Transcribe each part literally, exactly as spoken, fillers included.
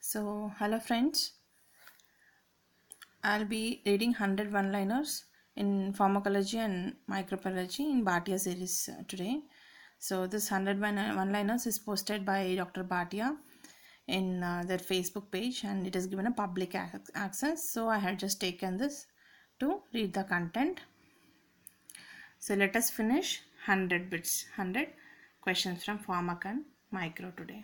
So, hello friends, I'll be reading one hundred one-liners in pharmacology and microbiology in Bhatia series uh, today. So, this one hundred one-liners is posted by Doctor Bhatia in uh, their Facebook page and it is given a public ac access. So, I have just taken this to read the content. So, let us finish one hundred bits, one hundred questions from Pharmac and Micro today.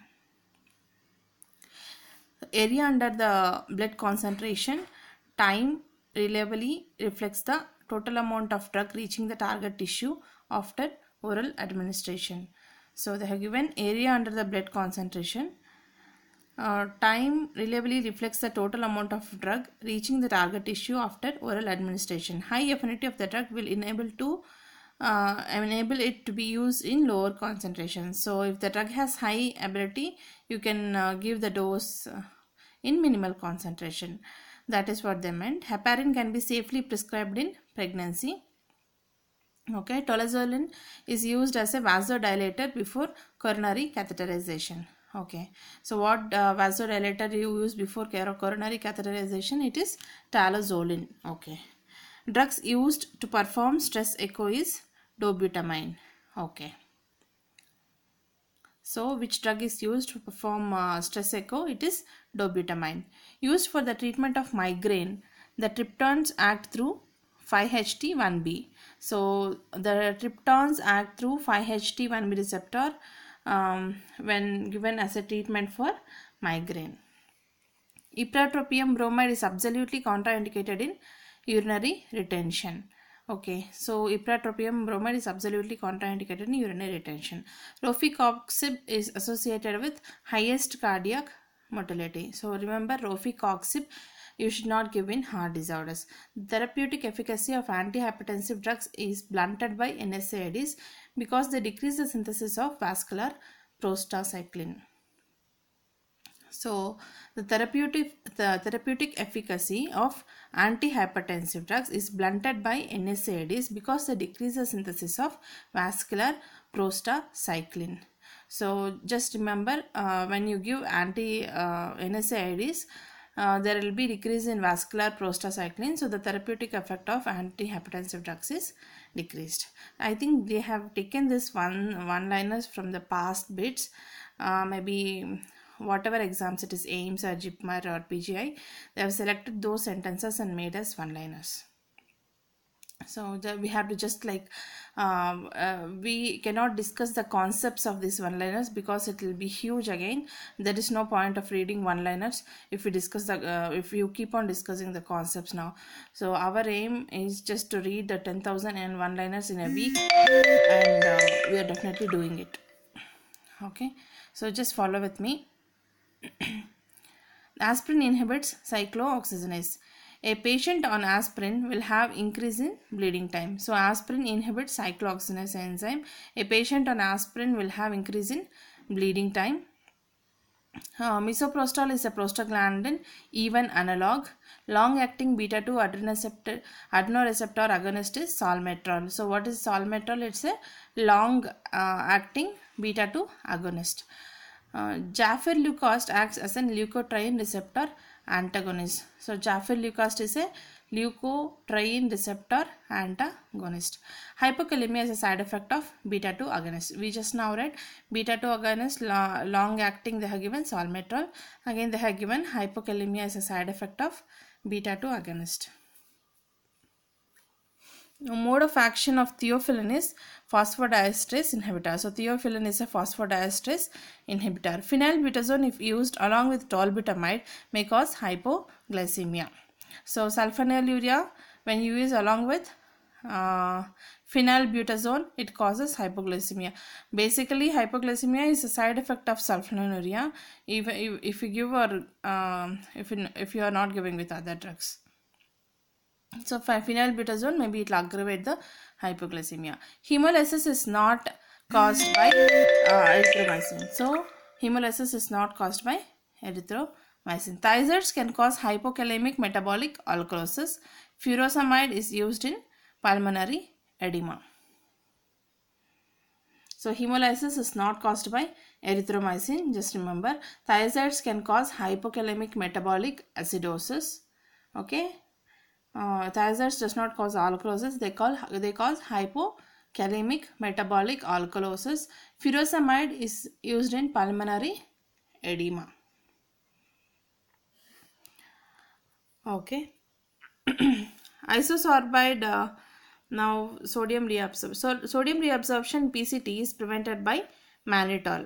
Area under the blood concentration, time reliably reflects the total amount of drug reaching the target tissue after oral administration. So they have given area under the blood concentration. Uh, time reliably reflects the total amount of drug reaching the target tissue after oral administration. High affinity of the drug will enable to uh, enable it to be used in lower concentrations. So if the drug has high ability, you can uh, give the dose uh, in minimal concentration. That is what they meant. Heparin can be safely prescribed in pregnancy. Okay, tolazolin is used as a vasodilator before coronary catheterization. Okay, so what uh, vasodilator you use before coronary catheterization? It is talozolin. Okay, drugs used to perform stress echo is dobutamine. Okay. So, which drug is used to perform uh, stress echo? It is dobutamine. Used for the treatment of migraine, the triptans act through five H T one B. So, the triptans act through five H T one B receptor um, when given as a treatment for migraine. Ipratropium bromide is absolutely contraindicated in urinary retention. Okay, so ipratropium bromide is absolutely contraindicated in urinary retention. Rofecoxib is associated with highest cardiac mortality. So remember, rofecoxib you should not give in heart disorders. Therapeutic efficacy of antihypertensive drugs is blunted by N SAIDs because they decrease the synthesis of vascular prostacyclin. So, the therapeutic, the therapeutic efficacy of antihypertensive drugs is blunted by N SAIDs because they decrease the synthesis of vascular prostacyclin. So, just remember uh, when you give anti uh, N SAIDs, uh, there will be decrease in vascular prostacyclin. So, the therapeutic effect of antihypertensive drugs is decreased. I think they have taken this one one-liners from the past bits. Uh, maybe whatever exams it is, AIIMS or JIPMER or P G I, they have selected those sentences and made as one-liners. So the, we have to just like um, uh, we cannot discuss the concepts of these one-liners because it will be huge again. There is no point of reading one-liners if we discuss the uh, if you keep on discussing the concepts now. So our aim is just to read the ten thousand and one-liners in a week, and uh, we are definitely doing it. Okay, so just follow with me. Aspirin inhibits cyclooxygenase. A patient on aspirin will have increase in bleeding time. So aspirin inhibits cyclooxygenase enzyme. A patient on aspirin will have increase in bleeding time. Uh, misoprostol is a prostaglandin E one analog. Long-acting beta two adrenoreceptor, adrenoreceptor agonist is salmeterol. So what is salmeterol? It's a long-acting uh, beta two agonist. Uh, Jaffir-Leucost acts as a leukotriene receptor antagonist. So Jaffir-Leucost is a leukotriene receptor antagonist. Hypokalemia is a side effect of beta two agonist. We just now read beta two agonist, long acting, they have given salmeterol. Again they have given hypokalemia is a side effect of beta two agonist. The mode of action of theophylline is phosphodiesterase inhibitor. So theophylline is a phosphodiesterase inhibitor. Phenylbutazone, if used along with tolbutamide, may cause hypoglycemia. So sulfonylurea, when you use along with uh, phenylbutazone, it causes hypoglycemia. Basically, hypoglycemia is a side effect of sulfonylurea if, if, if you give or um, if, you, if you are not giving with other drugs. So phenylbutazone, maybe it will aggravate the hypoglycemia. Hemolysis is not caused by uh, erythromycin. So hemolysis is not caused by erythromycin. Thiazides can cause hypokalemic metabolic alkalosis. Furosemide is used in pulmonary edema. So hemolysis is not caused by erythromycin, just remember. Thiazides can cause hypokalemic metabolic acidosis. Okay. Uh, thiazides does not cause alkalosis. They call they cause hypokalemic metabolic alkalosis. Furosemide is used in pulmonary edema. Okay. Isosorbide, uh, now sodium reabsorption. So sodium reabsorption P C T is prevented by mannitol.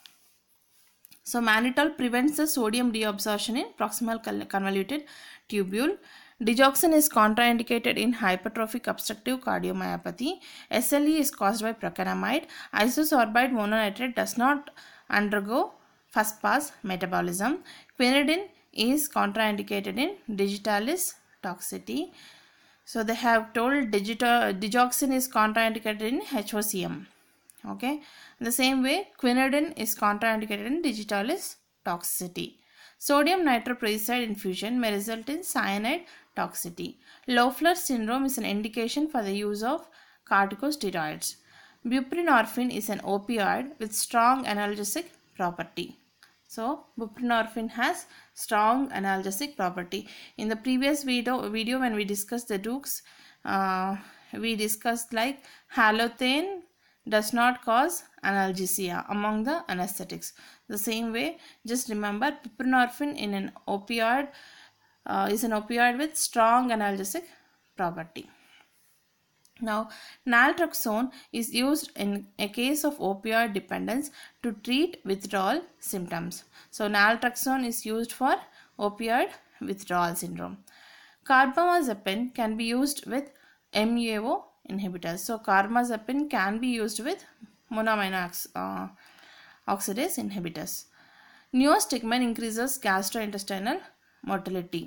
So mannitol prevents the sodium reabsorption in proximal convoluted tubule. Digoxin is contraindicated in hypertrophic obstructive cardiomyopathy. S L E is caused by procainamide. Isosorbide mononitrate does not undergo first pass metabolism. Quinidine is contraindicated in digitalis toxicity. So they have told digita, digoxin is contraindicated in H O C M. Okay. In the same way, quinidine is contraindicated in digitalis toxicity. Sodium nitroprusside infusion may result in cyanide toxicity. Loeffler syndrome is an indication for the use of corticosteroids. Buprenorphine is an opioid with strong analgesic property. So, buprenorphine has strong analgesic property. In the previous video, video when we discussed the drugs, uh, we discussed like halothane does not cause analgesia among the anesthetics. The same way, just remember buprenorphine in an opioid uh, is an opioid with strong analgesic property. Now, naltrexone is used in a case of opioid dependence to treat withdrawal symptoms. So, naltrexone is used for opioid withdrawal syndrome. Carbamazepine can be used with M U A O inhibitors. So, carbamazepine can be used with monoamino uh, oxidase inhibitors. Neostigmine increases gastrointestinal motility.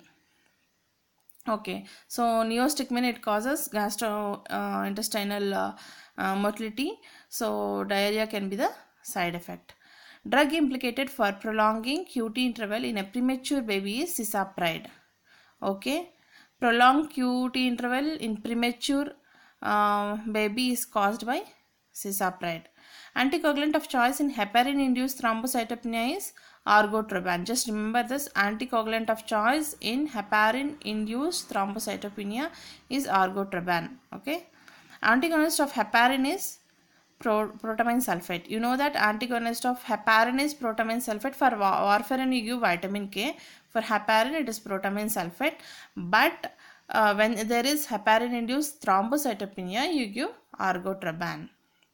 Okay, so neostigmine, it causes gastrointestinal uh, uh, motility. So diarrhea can be the side effect. Drug implicated for prolonging Q T interval in a premature baby is cisapride. Okay, prolonged Q T interval in premature uh, baby is caused by cisapride. Anticoagulant of choice in heparin-induced thrombocytopenia is argotroban. Just remember this, anticoagulant of choice in heparin-induced thrombocytopenia is argotroban. Okay. Antagonist of heparin is pro protamine sulfate. You know that antagonist of heparin is protamine sulfate. For warfarin you give vitamin K. For heparin it is protamine sulfate. But uh, when there is heparin-induced thrombocytopenia, you give argotroban.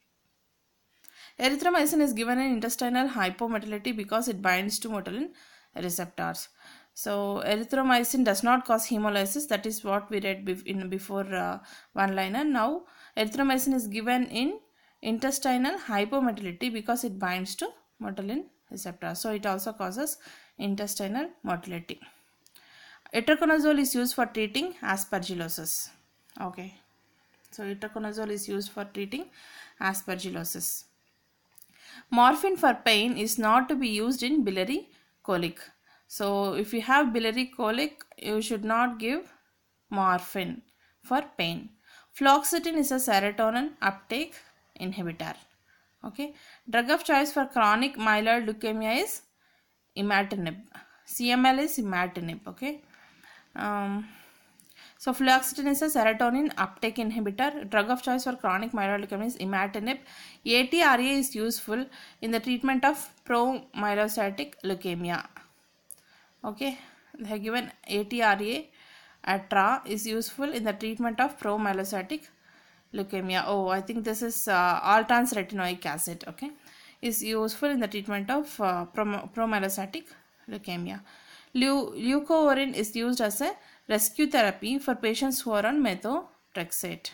Erythromycin is given in intestinal hypomotility because it binds to motilin receptors. So, erythromycin does not cause hemolysis. That is what we read in before uh, one liner. Now, erythromycin is given in intestinal hypomotility because it binds to motilin receptors. So, it also causes intestinal motility. Itraconazole is used for treating aspergillosis. Okay. So, itraconazole is used for treating aspergillosis. Morphine for pain is not to be used in biliary colic. So, if you have biliary colic, you should not give morphine for pain. Fluoxetine is a serotonin uptake inhibitor. Okay. Drug of choice for chronic myeloid leukemia is imatinib. C M L is imatinib. Okay. Um, So, fluoxetine is a serotonin uptake inhibitor. Drug of choice for chronic myeloid leukemia is imatinib. A T R A is useful in the treatment of promyelocytic leukemia. Okay, they have given A T R A, Atra is useful in the treatment of promyelocytic leukemia. Oh, I think this is uh, all-trans retinoic acid. Okay, is useful in the treatment of uh, promyelocytic leukemia. Leu leucovorin is used as a rescue therapy for patients who are on methotrexate.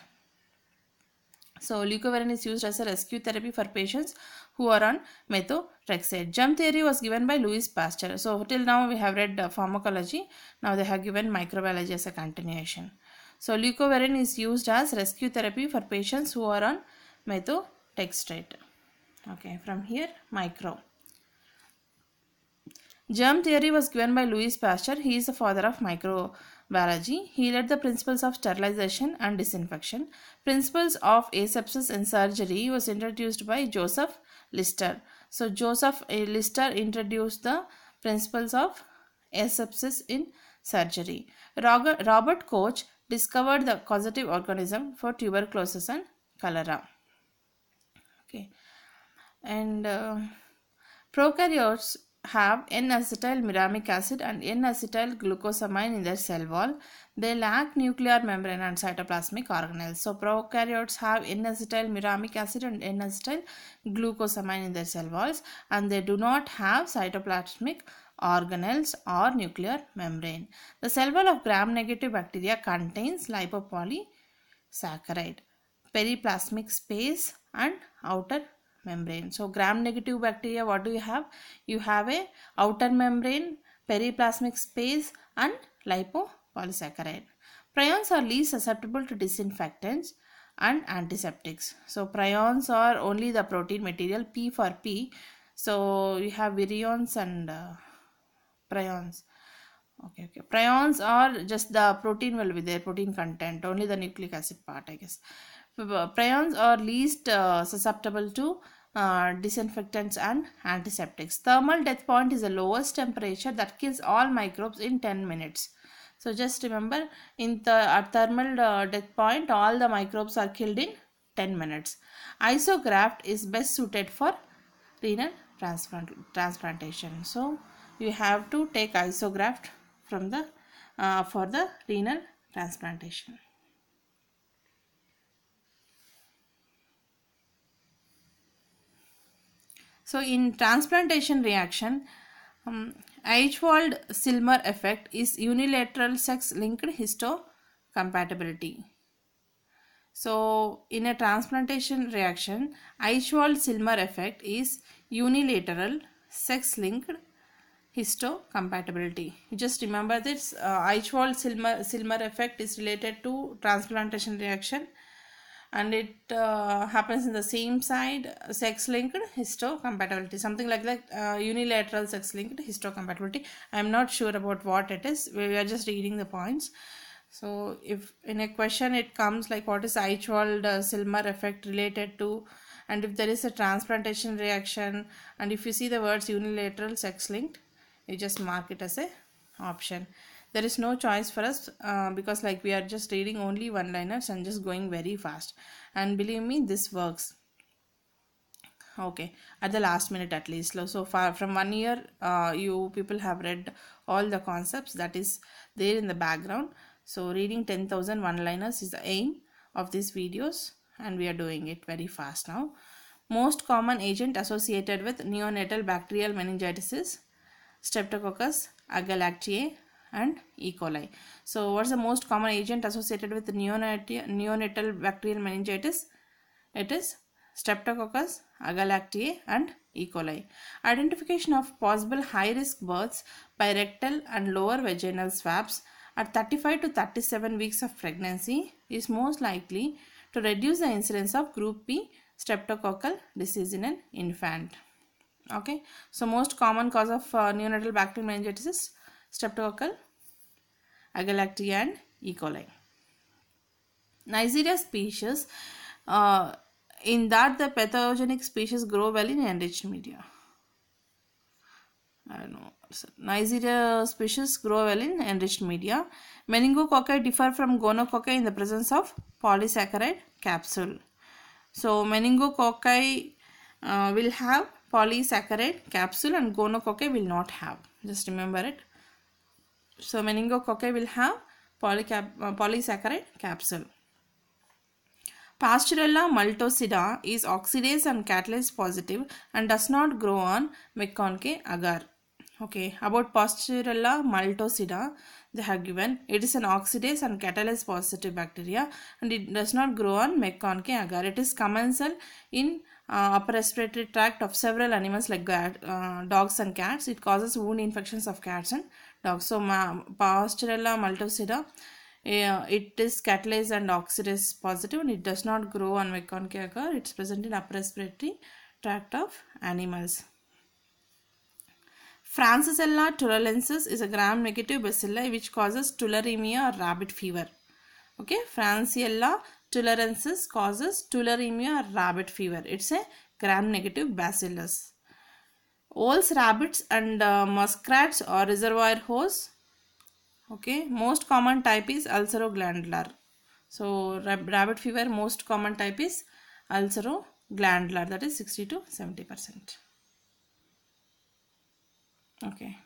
So, leucovorin is used as a rescue therapy for patients who are on methotrexate. Germ theory was given by Louis Pasteur. So, till now we have read uh, pharmacology. Now they have given microbiology as a continuation. So, leucovorin is used as rescue therapy for patients who are on methotrexate. Okay, from here, micro. Germ theory was given by Louis Pasteur. He is the father of microbiology. He led the principles of sterilization and disinfection. Principles of asepsis in surgery was introduced by Joseph Lister. So Joseph Lister introduced the principles of asepsis in surgery. Robert Koch discovered the causative organism for tuberculosis and cholera. Okay, and uh, prokaryotes have N-acetyl muramic acid and N-acetyl glucosamine in their cell wall. They lack nuclear membrane and cytoplasmic organelles. So prokaryotes have N-acetyl muramic acid and N-acetyl glucosamine in their cell walls, and they do not have cytoplasmic organelles or nuclear membrane. The cell wall of gram-negative bacteria contains lipopolysaccharide, periplasmic space and outer membrane. So gram negative bacteria, what do you have? You have a outer membrane, periplasmic space and lipopolysaccharide. Prions are least susceptible to disinfectants and antiseptics. So prions are only the protein material, P for P. So you have virions and uh, prions. Okay, okay. Prions are just the protein will be there, protein content, only the nucleic acid part, I guess. Prions are least uh, susceptible to uh, disinfectants and antiseptics. Thermal death point is the lowest temperature that kills all microbes in ten minutes. So just remember, in the at thermal uh, death point, all the microbes are killed in ten minutes. Isograft is best suited for renal transplant transplantation. So you have to take isograft from the uh, for the renal transplantation. So in transplantation reaction, um, Eichwald-Silmer effect is unilateral sex-linked histocompatibility. So in a transplantation reaction, Eichwald-Silmer effect is unilateral sex-linked histocompatibility. You just remember this uh, Eichwald-Silmer effect is related to transplantation reaction, and it uh, happens in the same side, sex-linked histocompatibility, something like that, uh, unilateral sex-linked histocompatibility. I am not sure about what it is. We are just reading the points. So if in a question it comes like what is Eichwald-Silmer effect related to, and if there is a transplantation reaction, and if you see the words unilateral sex-linked, you just mark it as a option. There is no choice for us uh, because like we are just reading only one liners and just going very fast, and believe me, this works. Okay, at the last minute at least. So far from one year uh, you people have read all the concepts that is there in the background. So reading ten thousand one liners is the aim of these videos, and we are doing it very fast now. Most common agent associated with neonatal bacterial meningitis is Streptococcus agalactiae and E. coli. So what's the most common agent associated with neonatal, neonatal bacterial meningitis? It is Streptococcus agalactiae and E. coli. Identification of possible high-risk births by rectal and lower vaginal swabs at thirty-five to thirty-seven weeks of pregnancy is most likely to reduce the incidence of group B streptococcal disease in an infant. Okay, so most common cause of uh, neonatal bacterial meningitis is Streptococcal agalactiae and E. coli. Neisseria species, uh, in that the pathogenic species grow well in enriched media. I don't know. Neisseria species grow well in enriched media. Meningococci differ from gonococci in the presence of polysaccharide capsule. So meningococci uh, will have polysaccharide capsule and gonococci will not have. Just remember it. So meningococci will have polycap uh, polysaccharide capsule. Pasteurella maltosida is oxidase and catalase positive and does not grow on McConkie agar. Okay, about Pasteurella maltosida, they have given it is an oxidase and catalase positive bacteria and it does not grow on McConkie agar. It is commensal in uh, upper respiratory tract of several animals like uh, dogs and cats. It causes wound infections of cats and dogs. So Pasteurella maltosida, uh, it is catalase and oxidase positive and it does not grow on McConkie agar. It is present in upper respiratory tract of animals. Francisella tularensis is a gram-negative bacilli which causes tularemia or rabbit fever. Okay, Francisella tularensis causes tularemia or rabbit fever. It's a gram-negative bacillus. Owls, rabbits and uh, muskrats or reservoir hose. Okay, most common type is ulceroglandular. So rab rabbit fever, most common type is ulceroglandular, that is sixty to seventy percent. Okay.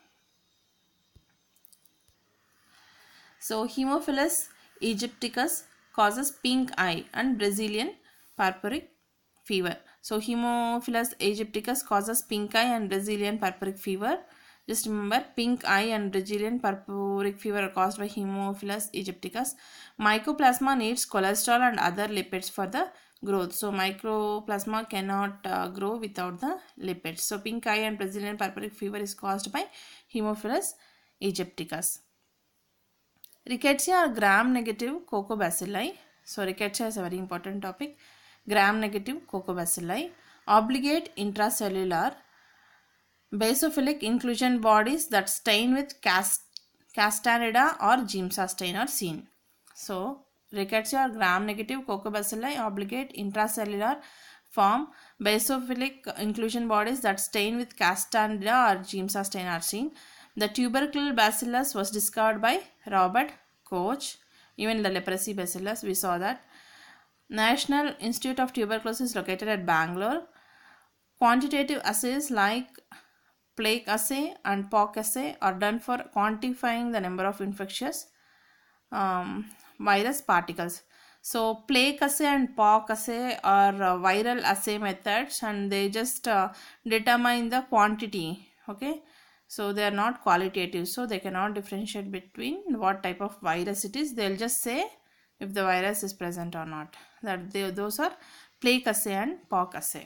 So Haemophilus aegypticus causes pink eye and Brazilian purpuric fever. So Haemophilus aegypticus causes pink eye and Brazilian purpuric fever. Just remember, pink eye and Brazilian purpuric fever are caused by Haemophilus aegypticus. Mycoplasma needs cholesterol and other lipids for the growth. So mycoplasma cannot uh, grow without the lipids. So pink eye and Brazilian purpuric fever is caused by Haemophilus aegypticus. Rickettsia or gram-negative cocobacilli. So rickettsia is a very important topic. Gram-negative cocobacilli. Obligate intracellular basophilic inclusion bodies that stain with cast Castanida or Giemsa stain are seen. So rickettsia or gram-negative cocobacilli obligate intracellular form basophilic inclusion bodies that stain with Castanida or Giemsa stain are seen. The tubercle bacillus was discovered by Robert Koch. Even the leprosy bacillus, we saw that. National Institute of Tuberculosis is located at Bangalore. Quantitative assays like plaque assay and P O C assay are done for quantifying the number of infectious um, virus particles. So plaque assay and P O C assay are uh, viral assay methods, and they just uh, determine the quantity. Okay. So they are not qualitative, so they cannot differentiate between what type of virus it is. They'll just say if the virus is present or not. That they, those are plaque assay and P O C assay.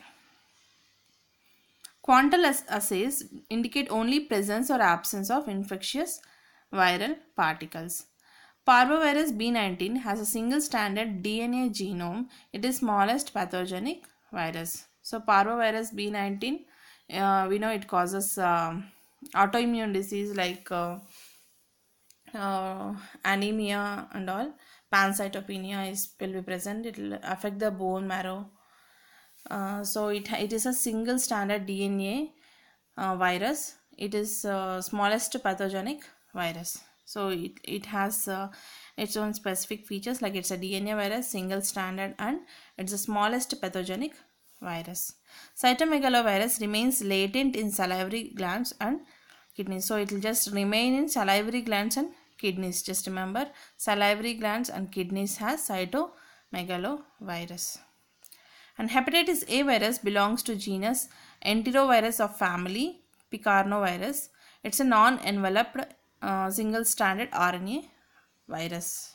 Quantal assays indicate only presence or absence of infectious viral particles. Parvovirus B nineteen has a single stranded D N A genome. It is smallest pathogenic virus. So Parvovirus B nineteen, uh, we know it causes uh, autoimmune disease like uh, uh, anemia and all. Pancytopenia is will be present. It will affect the bone marrow. Uh, so it, it is a single stranded D N A uh, virus. It is uh, smallest pathogenic virus. So it, it has uh, its own specific features, like it's a D N A virus, single stranded, and it's the smallest pathogenic virus. Cytomegalovirus remains latent in salivary glands and kidneys. So it will just remain in salivary glands and kidneys. Just remember, salivary glands and kidneys has cytomegalovirus. And hepatitis A virus belongs to genus Enterovirus of family Picornavirus. It's a non-enveloped uh, single-stranded R N A virus.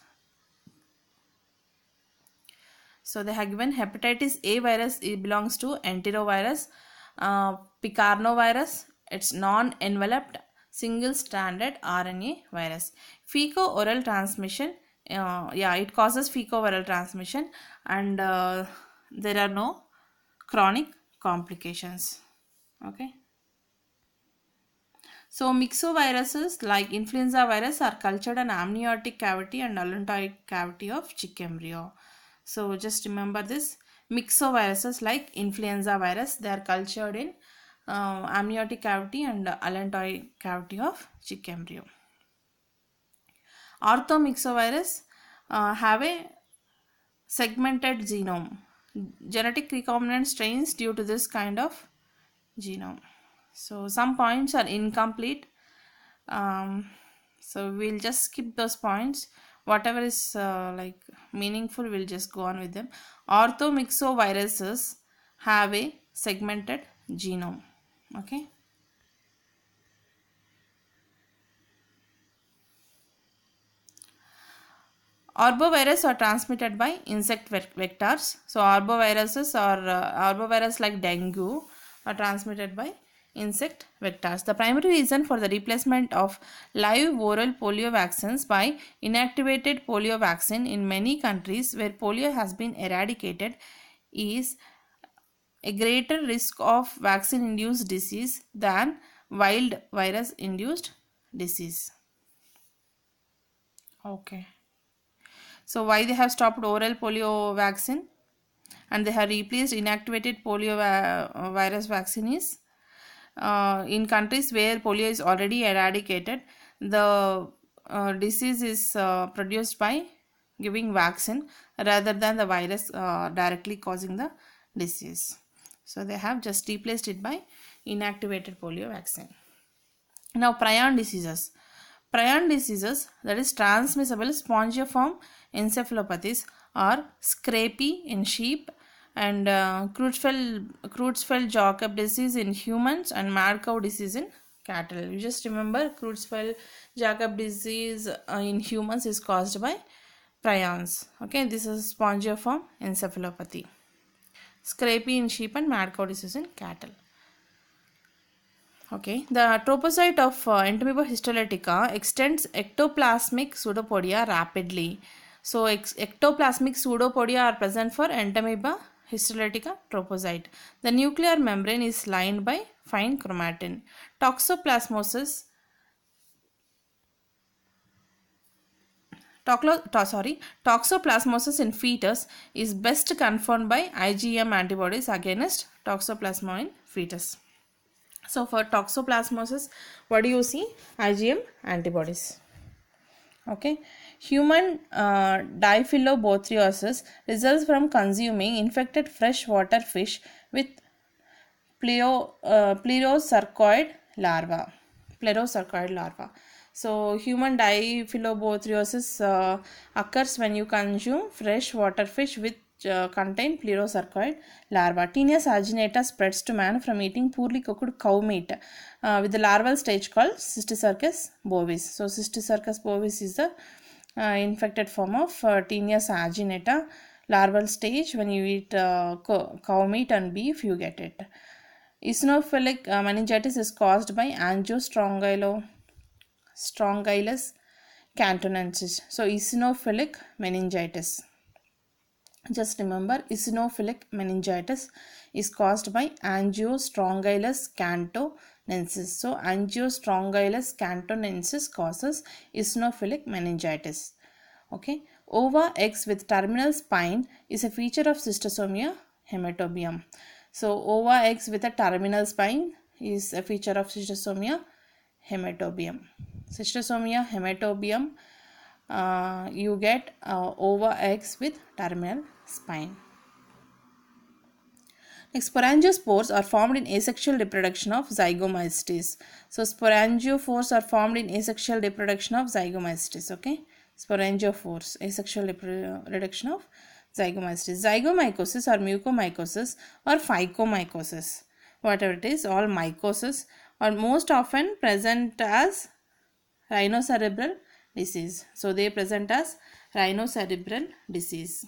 So they have given hepatitis A virus, it belongs to Enterovirus uh, Picornavirus. It's non-enveloped single-stranded R N A virus. Fecal-oral transmission, uh, yeah, it causes fecal-oral transmission, and uh, there are no chronic complications. Okay. So myxoviruses like influenza virus are cultured in amniotic cavity and allantoic cavity of chick embryo. So just remember this, myxoviruses like influenza virus, they are cultured in uh, amniotic cavity and allantoic cavity of chick embryo. Orthomyxovirus uh, have a segmented genome. Genetic recombinant strains due to this kind of genome. So some points are incomplete. Um, so we'll just skip those points. Whatever is uh, like meaningful, we'll just go on with them. Orthomyxoviruses have a segmented genome. Okay. Arbovirus are transmitted by insect vectors. So arboviruses or uh, arbovirus like dengue are transmitted by insect vectors. The primary reason for the replacement of live oral polio vaccines by inactivated polio vaccine in many countries where polio has been eradicated is a greater risk of vaccine induced disease than wild virus induced disease. Okay. So why they have stopped oral polio vaccine? and they have replaced inactivated polio va- virus vaccines. Uh, in countries where polio is already eradicated, the uh, disease is uh, produced by giving vaccine rather than the virus uh, directly causing the disease. So they have just replaced it by inactivated polio vaccine. Now, prion diseases. Prion diseases, that is transmissible spongiform encephalopathies, are scrapie in sheep and uh, Creutzfeldt-Jakob disease in humans and mad cow disease in cattle. You just remember Creutzfeldt-Jakob disease uh, in humans is caused by prions. Okay, this is spongiform encephalopathy. Scrapie in sheep and mad cow disease in cattle. Okay, the tropocyte of uh, Entamoeba histolytica extends ectoplasmic pseudopodia rapidly. So, ex ectoplasmic pseudopodia are present for Entamoeba histolytica tropocyte. The nuclear membrane is lined by fine chromatin. Toxoplasmosis Toclo, to, sorry, Toxoplasmosis in fetus is best confirmed by IgM antibodies against Toxoplasma in fetus. So for toxoplasmosis, what do you see? IgM antibodies. Okay. Human uh, diphyllobothriosis results from consuming infected freshwater fish with pleo, uh, pleurosarcoid larva. Pleurosarcoid larva. So human diphyllobothriosis uh, occurs when you consume freshwater fish with uh, contain pleurosarcoid larva. Taenia saginata spreads to man from eating poorly cooked cow meat uh, with the larval stage called Cysticercus bovis. So Cysticercus bovis is the uh, infected form of uh, Taenia saginata larval stage. When you eat uh, cow meat and beef, you get it. Eosinophilic uh, meningitis is caused by Angiostrongylo Strongylus cantonensis. So eosinophilic meningitis. Just remember, eosinophilic meningitis is caused by Angiostrongyllus cantonensis. So Angiostrongyllus cantonensis causes eosinophilic meningitis. Okay. Ova X with terminal spine is a feature of Schistosomia hematobium. So ova X with a terminal spine is a feature of Schistosomia hematobium. Schistosomia hematobium, uh, you get uh, ova X with terminal spine. Next, sporangiospores are formed in asexual reproduction of zygomystes. So sporangiophores are formed in asexual reproduction of zygomystes. Okay, sporangiophores, asexual reproduction of zygomystes. Zygomycosis or mucormycosis or phycomycosis, whatever it is, all mycosis are most often present as rhinocerebral disease. So they present as rhinocerebral disease.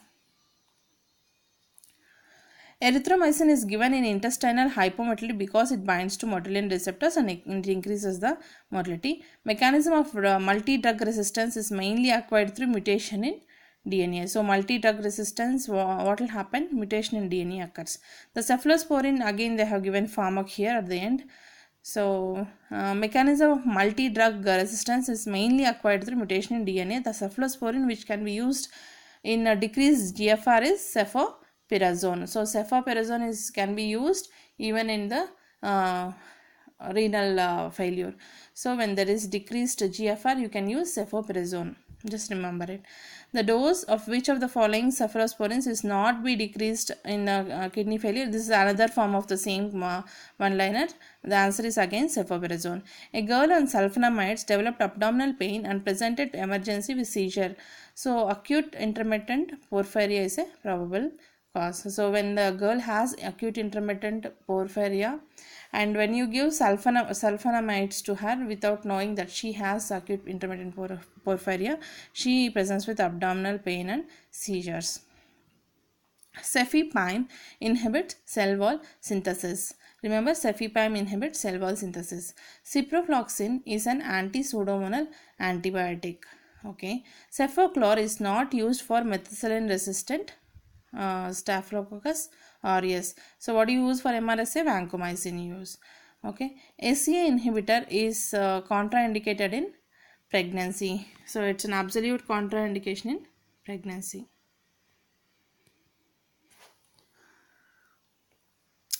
Erythromycin is given in intestinal hypomotility because it binds to motilin receptors and it increases the motility. Mechanism of uh, multi-drug resistance is mainly acquired through mutation in D N A. So multi-drug resistance, what will happen? Mutation in D N A occurs. The cephalosporin, again they have given pharmac here at the end. So uh, mechanism of multi-drug resistance is mainly acquired through mutation in D N A. The cephalosporin which can be used in a decreased G F R is cefoperazone. So cefoperazone is can be used even in the uh, renal uh, failure. So when there is decreased G F R, you can use cefoperazone. Just remember it. The dose of which of the following cephalosporins is not be decreased in uh, uh, kidney failure? This is another form of the same uh, one-liner. The answer is again cefoperazone. A girl on sulfonamides developed abdominal pain and presented to emergency with seizure. So acute intermittent porphyria is a probable cause. So when the girl has acute intermittent porphyria, and when you give sulfonam sulfonamides to her without knowing that she has acute intermittent por porphyria, she presents with abdominal pain and seizures. Cefepime inhibits cell wall synthesis. Remember, cefepime inhibits cell wall synthesis. Ciprofloxacin is an anti-pseudomonal antibiotic. Okay. Cefaclor is not used for methicillin resistant uh, Staphylococcus aureus. So what do you use for M R S A? Vancomycin you use. Okay. A C E inhibitor is uh, contraindicated in pregnancy. So it's an absolute contraindication in pregnancy.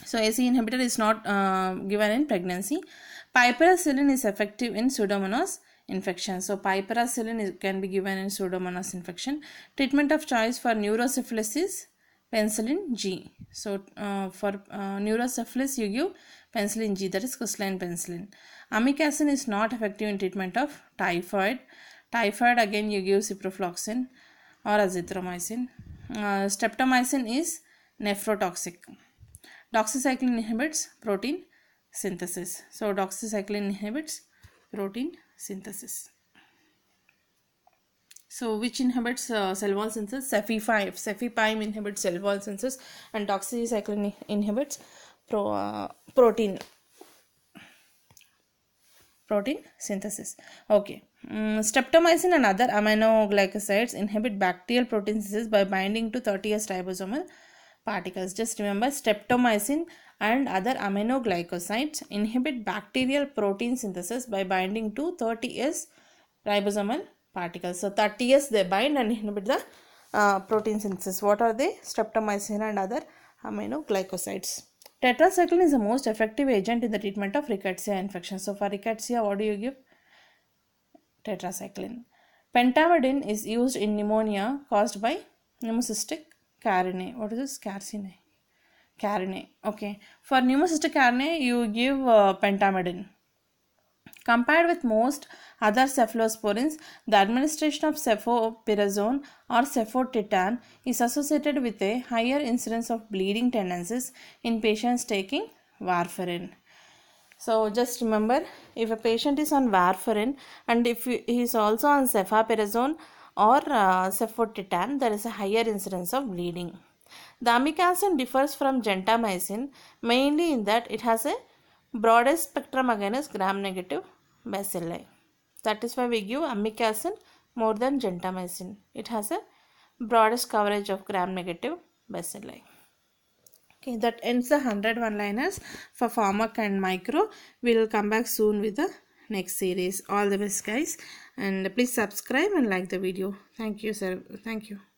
So A C E inhibitor is not uh, given in pregnancy. Piperacillin is effective in Pseudomonas infection. So piperacillin is, can be given in Pseudomonas infection. Treatment of choice for neurosyphilis is penicillin G. So uh, for uh, neurosyphilis you give penicillin G, that is crystalline penicillin. Amikacin is not effective in treatment of typhoid. Typhoid again you give ciprofloxacin or azithromycin. Uh, streptomycin is nephrotoxic. Doxycycline inhibits protein synthesis. So doxycycline inhibits protein synthesis. So which inhibits uh, cell wall synthesis? Cefepime. Cefepime inhibits cell wall synthesis and doxycycline inhibits pro, uh, protein protein synthesis. Okay. Um, streptomycin and other aminoglycosides inhibit bacterial protein synthesis by binding to thirty S ribosomal particles. Just remember, streptomycin and other aminoglycosides inhibit bacterial protein synthesis by binding to thirty S ribosomal particles. So thirty S they bind and inhibit the uh, protein synthesis. What are they? Streptomycin and other aminoglycosides. Tetracycline is the most effective agent in the treatment of rickettsia infection. So for rickettsia, what do you give? Tetracycline. Pentamidine is used in pneumonia caused by pneumocystic carinae. What is this? Carcinae. Carinae. Okay. For pneumocystic carinae, you give uh, pentamidine. Compared with most other cephalosporins, the administration of cefoperazone or cefotitan is associated with a higher incidence of bleeding tendencies in patients taking warfarin. So just remember, if a patient is on warfarin and if he is also on cefoperazone or uh, cefotitan, there is a higher incidence of bleeding. The amikacin differs from gentamicin mainly in that it has a broadest spectrum against gram-negative bacilli. That is why we give amikacin more than gentamicin. It has a broadest coverage of gram-negative bacilli. Okay, that ends the one hundred one-liners for pharmac and micro. We will come back soon with the next series. All the best, guys, and please subscribe and like the video. Thank you, sir. Thank you.